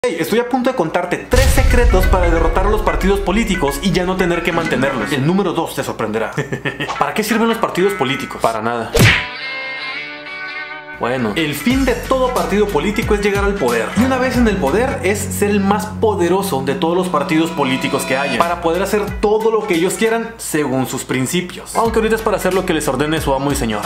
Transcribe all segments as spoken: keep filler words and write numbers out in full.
Hey, estoy a punto de contarte tres secretos para derrotar a los partidos políticos y ya no tener que mantenerlos. El número dos te sorprenderá. ¿Para qué sirven los partidos políticos? Para nada. Bueno, el fin de todo partido político es llegar al poder. Y una vez en el poder es ser el más poderoso de todos los partidos políticos que haya, para poder hacer todo lo que ellos quieran según sus principios. Aunque ahorita es para hacer lo que les ordene su amo y señor.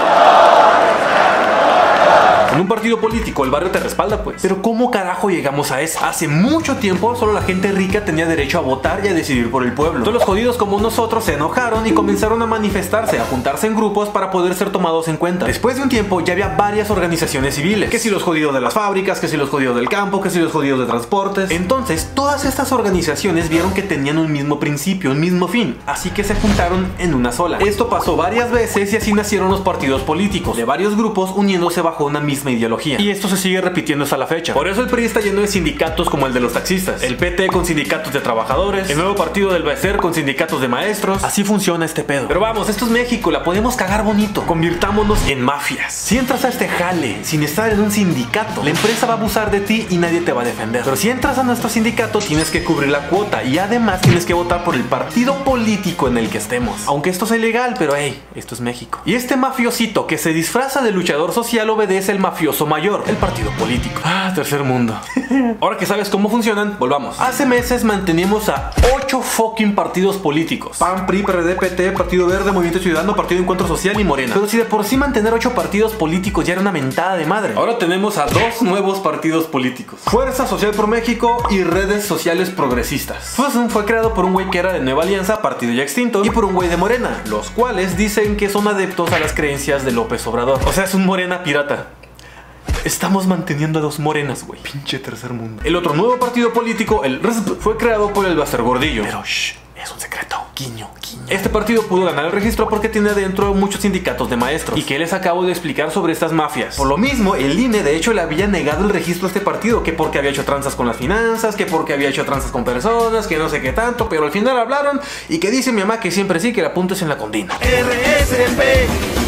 En un partido político el barrio te respalda, pues. Pero ¿cómo carajo llegamos a eso? Hace mucho tiempo solo la gente rica tenía derecho a votar y a decidir por el pueblo. Todos los jodidos como nosotros se enojaron y comenzaron a manifestarse, a juntarse en grupos para poder ser tomados en cuenta. Después de un tiempo ya había varias organizaciones civiles. Que si los jodidos de las fábricas, que si los jodidos del campo, que si los jodidos de transportes. Entonces todas estas organizaciones vieron que tenían un mismo principio, un mismo fin. Así que se juntaron en una sola. Esto pasó varias veces y así nacieron los partidos políticos, de varios grupos uniéndose bajo una misma ideología. Y esto se sigue repitiendo hasta la fecha. Por eso el P R I está lleno de sindicatos como el de los taxistas, el P T con sindicatos de trabajadores, el nuevo partido del B C E R con sindicatos de maestros. Así funciona este pedo. Pero vamos, esto es México, la podemos cagar bonito. Convirtámonos en mafias. Si entras a este jale sin estar en un sindicato, la empresa va a abusar de ti y nadie te va a defender. Pero si entras a nuestro sindicato, tienes que cubrir la cuota y además tienes que votar por el partido político en el que estemos. Aunque esto sea ilegal, pero hey, esto es México. Y este mafiosito que se disfraza de luchador social obedece al mafioso mayor, el partido político. Ah, tercer mundo. Ahora que sabes cómo funcionan, volvamos. Hace meses manteníamos a ocho fucking partidos políticos: P A N, P R I, P R D, P T, Partido Verde, Movimiento Ciudadano, Partido Encuentro Social y Morena. Pero si de por sí mantener ocho partidos políticos ya era una mentada de madre, ahora tenemos a dos nuevos partidos políticos: Fuerza Social por México y Redes Sociales Progresistas. Fusion fue creado por un güey que era de Nueva Alianza, partido ya extinto, y por un güey de Morena, los cuales dicen que son adeptos a las creencias de López Obrador. O sea, es un Morena pirata. Estamos manteniendo a dos morenas, güey. Pinche tercer mundo. El otro nuevo partido político, el R S P, fue creado por el Baster Gordillo. Pero shh, es un secreto. Guiño, guiño. Este partido pudo ganar el registro porque tiene adentro muchos sindicatos de maestros. ¿Y qué les acabo de explicar sobre estas mafias? Por lo mismo, el I N E de hecho le había negado el registro a este partido, que porque había hecho tranzas con las finanzas, que porque había hecho tranzas con personas, que no sé qué tanto, pero al final hablaron y que dice mi mamá que siempre sí, que la punta es en la condina. R S P,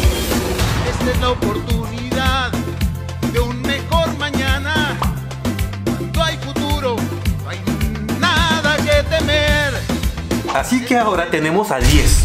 esta es la oportunidad de un mejor mañana. Cuando hay futuro, no hay nada que temer. Así que ahora tenemos a diez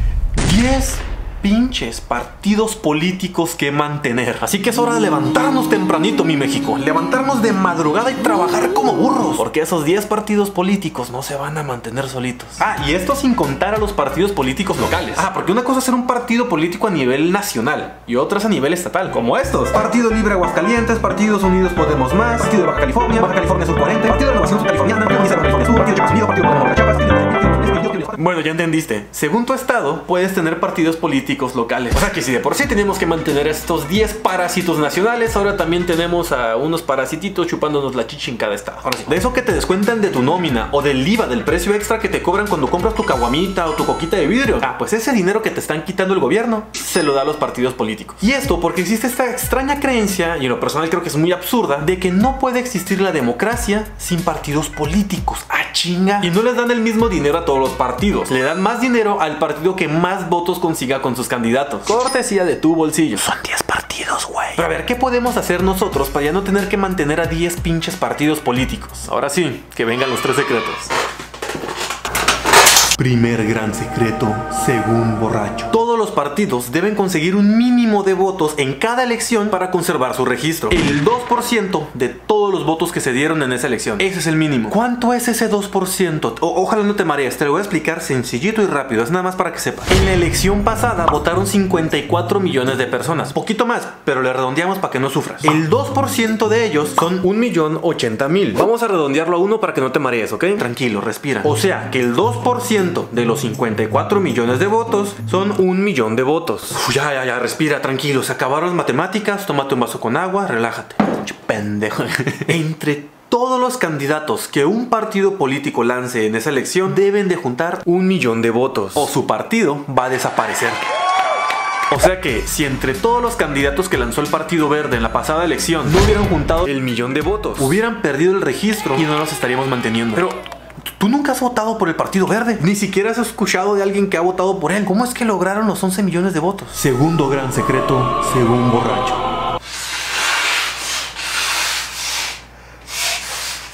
pinches partidos políticos que mantener. Así que es hora de levantarnos tempranito, mi México. Levantarnos de madrugada y trabajar como burros, porque esos diez partidos políticos no se van a mantener solitos. Ah, y esto sin contar a los partidos políticos locales. Ah, porque una cosa es ser un partido político a nivel nacional y otra es a nivel estatal, como estos: Partido Libre Aguascalientes, Partidos Unidos Podemos Más, Partido de Baja California, Baja California Sur cuarenta, Partido de Renovación Subcaliforniana, Partido de Baja California Sur, Partido de Chiapas Unido, Partido de Chiapas. Bueno, ya entendiste. Según tu estado, puedes tener partidos políticos locales. O sea que si de por sí tenemos que mantener a estos diez parásitos nacionales, ahora también tenemos a unos parasititos chupándonos la chichi en cada estado. Ahora sí, de eso que te descuentan de tu nómina o del I V A, del precio extra que te cobran cuando compras tu caguamita o tu coquita de vidrio. Ah, pues ese dinero que te están quitando el gobierno se lo da a los partidos políticos. Y esto porque existe esta extraña creencia, y en lo personal creo que es muy absurda, de que no puede existir la democracia sin partidos políticos. Ah, chinga. Y no les dan el mismo dinero a todos los partidos. Le dan más dinero al partido que más votos consiga con sus candidatos. Cortesía de tu bolsillo. Son diez partidos, güey. Pero a ver, ¿qué podemos hacer nosotros para ya no tener que mantener a diez pinches partidos políticos? Ahora sí, que vengan los tres secretos. Primer gran secreto, según Borracho: todos los partidos deben conseguir un mínimo de votos en cada elección para conservar su registro. El dos por ciento de todos los votos que se dieron en esa elección. Ese es el mínimo. ¿Cuánto es ese dos por ciento? O ojalá no te marees, te lo voy a explicar sencillito y rápido. Es nada más para que sepas. En la elección pasada votaron cincuenta y cuatro millones de personas. Poquito más, pero le redondeamos para que no sufras. El dos por ciento de ellos son un millón ochenta mil. Vamos a redondearlo a uno para que no te marees, ¿ok? Tranquilo, respira. O sea que el dos por ciento de los cincuenta y cuatro millones de votos son un millón de votos. Uf, ya, ya, ya, respira, tranquilo. Se acabaron las matemáticas, tómate un vaso con agua, relájate. Pendejo. Entre todos los candidatos que un partido político lance en esa elección deben de juntar un millón de votos, o su partido va a desaparecer. O sea que si entre todos los candidatos que lanzó el Partido Verde en la pasada elección no hubieran juntado el millón de votos, hubieran perdido el registro y no los estaríamos manteniendo. Pero tú nunca has votado por el Partido Verde. Ni siquiera has escuchado de alguien que ha votado por él. ¿Cómo es que lograron los once millones de votos? Segundo gran secreto, según Borracho: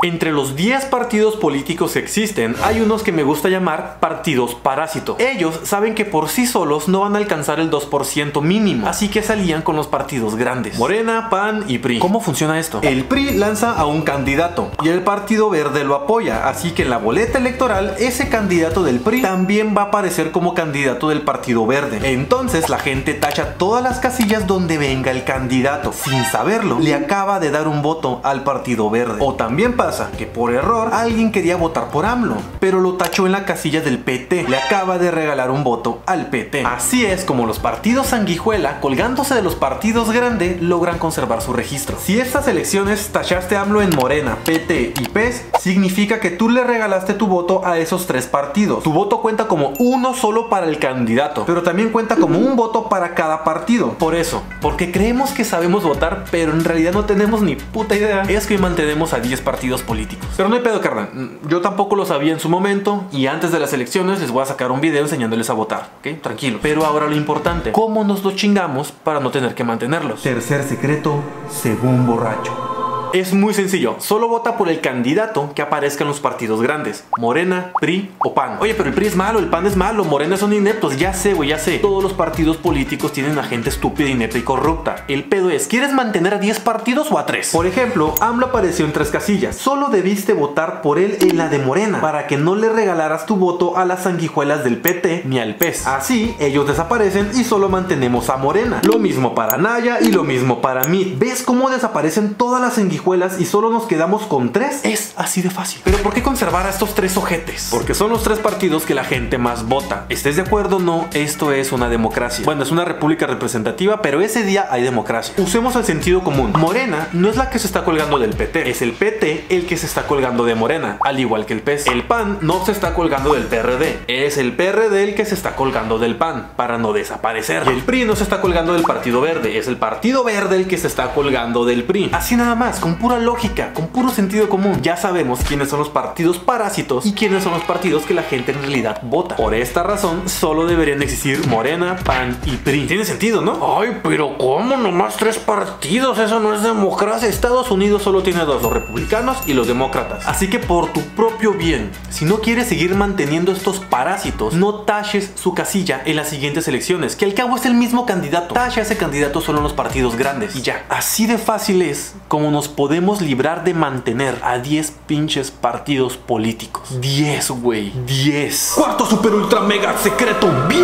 Entre los diez partidos políticos que existen, hay unos que me gusta llamar partidos parásito. Ellos saben que por sí solos no van a alcanzar el dos por ciento mínimo, así que se alían con los partidos grandes: Morena, P A N y P R I. ¿Cómo funciona esto? El P R I lanza a un candidato y el Partido Verde lo apoya, así que en la boleta electoral ese candidato del P R I también va a aparecer como candidato del Partido Verde. Entonces la gente tacha todas las casillas donde venga el candidato. Sin saberlo, le acaba de dar un voto al Partido Verde. O también pasa que por error alguien quería votar por AMLO, pero lo tachó en la casilla del P T. Le acaba de regalar un voto al P T. Así es como los partidos sanguijuela, colgándose de los partidos grandes, logran conservar su registro. Si estas elecciones tachaste a AMLO en Morena, P T y P E S, significa que tú le regalaste tu voto a esos tres partidos. Tu voto cuenta como uno solo para el candidato, pero también cuenta como un voto para cada partido. Por eso, porque creemos que sabemos votar, pero en realidad no tenemos ni puta idea, es que mantenemos a diez partidos políticos. Pero no hay pedo, carnal. Yo tampoco lo sabía en su momento, y antes de las elecciones les voy a sacar un video enseñándoles a votar, ¿ok? Tranquilo. Pero ahora lo importante: ¿cómo nos lo chingamos para no tener que mantenerlos? Tercer secreto, según borracho. Es muy sencillo, solo vota por el candidato que aparezca en los partidos grandes: Morena, P R I o P A N. Oye, pero el P R I es malo, el P A N es malo, Morena son ineptos. Ya sé, güey, ya sé. Todos los partidos políticos tienen a gente estúpida, inepta y corrupta. El pedo es, ¿quieres mantener a diez partidos o a tres? Por ejemplo, AMLO apareció en tres casillas. Solo debiste votar por él en la de Morena, para que no le regalaras tu voto a las sanguijuelas del P T ni al P E S. Así, ellos desaparecen y solo mantenemos a Morena. Lo mismo para Naya y lo mismo para mí. ¿Ves cómo desaparecen todas las sanguijuelas y solo nos quedamos con tres? Es así de fácil. Pero ¿por qué conservar a estos tres ojetes? Porque son los tres partidos que la gente más vota. ¿Estés de acuerdo o no? Esto es una democracia. Bueno, es una república representativa, pero ese día hay democracia. Usemos el sentido común. Morena no es la que se está colgando del P T, es el P T el que se está colgando de Morena, al igual que el P E S. El P A N no se está colgando del P R D, es el P R D el que se está colgando del P A N para no desaparecer. Y el P R I no se está colgando del Partido Verde, es el Partido Verde el que se está colgando del P R I. Así nada más, con pura lógica, con puro sentido común. Ya sabemos quiénes son los partidos parásitos y quiénes son los partidos que la gente en realidad vota. Por esta razón, solo deberían existir Morena, P A N y P R I. Tiene sentido, ¿no? Ay, pero ¿cómo nomás tres partidos? Eso no es democracia. Estados Unidos solo tiene dos, los republicanos y los demócratas. Así que por tu propio bien, si no quieres seguir manteniendo estos parásitos, no taches su casilla en las siguientes elecciones, que al cabo es el mismo candidato. Tacha a ese candidato solo en los partidos grandes y ya. Así de fácil es como nos podemos librar de mantener a diez pinches partidos políticos. diez, güey. diez. Cuarto super ultra mega secreto bien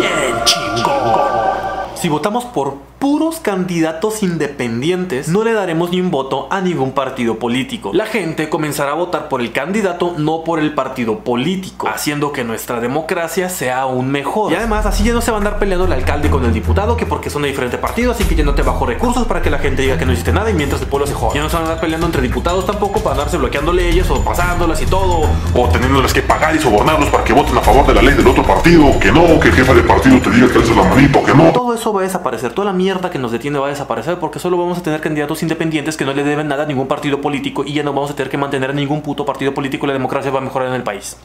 chingón. Si votamos por puros candidatos independientes, no le daremos ni un voto a ningún partido político. La gente comenzará a votar por el candidato, no por el partido político, haciendo que nuestra democracia sea aún mejor. Y además, así ya no se va a andar peleando el alcalde con el diputado, que porque son de diferentes partidos, así que ya no te bajo recursos para que la gente diga que no hiciste nada y mientras el pueblo se joda. Ya no se van a andar peleando entre diputados tampoco para andarse bloqueando leyes o pasándolas y todo, o teniéndoles que pagar y sobornarlos para que voten a favor de la ley del otro partido, que no, que el jefe de partido te diga que haces la manito, que no. Todo eso va a desaparecer, toda la mierda que nos detiene va a desaparecer, porque solo vamos a tener candidatos independientes que no le deben nada a ningún partido político y ya no vamos a tener que mantener a ningún puto partido político y la democracia va a mejorar en el país.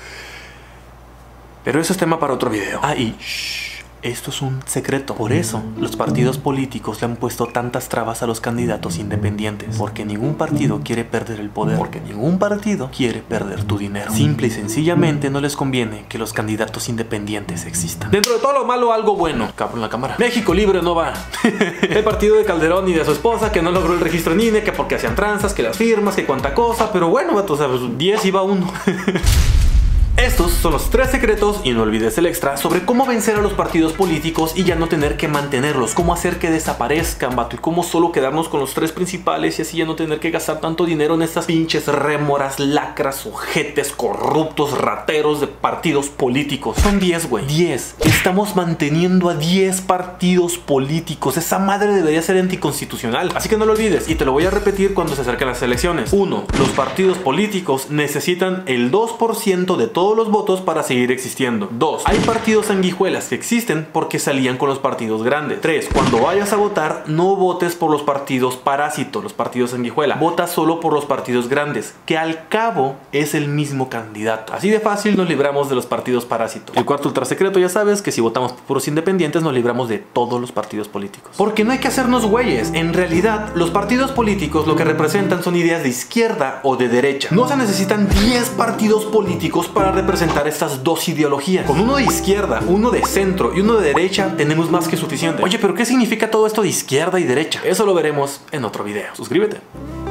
Pero eso es tema para otro video. Ah, y shh, esto es un secreto. Por eso los partidos políticos le han puesto tantas trabas a los candidatos independientes, porque ningún partido quiere perder el poder, porque ningún partido quiere perder tu dinero. Simple y sencillamente no les conviene que los candidatos independientes existan. Dentro de todo lo malo, algo bueno. Cabrón, la cámara. México libre no va. El partido de Calderón y de su esposa, que no logró el registro en I N E, que porque hacían tranzas, que las firmas, que cuánta cosa. Pero bueno, vato, o sea, diez iba uno. Estos son los tres secretos, y no olvides el extra, sobre cómo vencer a los partidos políticos y ya no tener que mantenerlos, cómo hacer que desaparezcan, vato, y cómo solo quedarnos con los tres principales y así ya no tener que gastar tanto dinero en estas pinches rémoras, lacras, ojetes, corruptos, rateros de partidos políticos. Son diez, güey. diez. Estamos manteniendo a diez partidos políticos. Esa madre debería ser anticonstitucional. Así que no lo olvides, y te lo voy a repetir cuando se acerquen las elecciones. uno. Los partidos políticos necesitan el dos por ciento de todo todos los votos para seguir existiendo. dos. Hay partidos sanguijuelas que existen porque salían con los partidos grandes. tres. Cuando vayas a votar, no votes por los partidos parásitos, los partidos sanguijuela. Vota solo por los partidos grandes, que al cabo es el mismo candidato. Así de fácil nos libramos de los partidos parásitos. El cuarto ultra secreto, ya sabes que si votamos por puros independientes nos libramos de todos los partidos políticos. Porque no hay que hacernos güeyes. En realidad, los partidos políticos lo que representan son ideas de izquierda o de derecha. No se necesitan diez partidos políticos para representar estas dos ideologías. Con uno de izquierda, uno de centro y uno de derecha tenemos más que suficiente. Oye, pero ¿qué significa todo esto de izquierda y derecha? Eso lo veremos en otro video. Suscríbete.